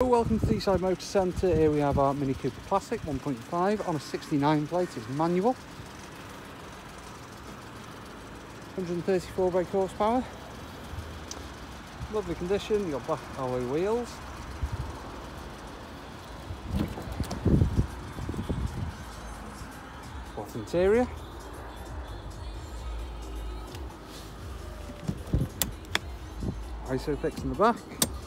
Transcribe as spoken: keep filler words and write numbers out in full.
welcome to Deeside Motor Centre. Here we have our Mini Cooper Classic one point five on a sixty-nine plate. It's manual, one hundred thirty-four brake horsepower, lovely condition. You've got black alloy wheels, cloth interior, ISOFIX in the back.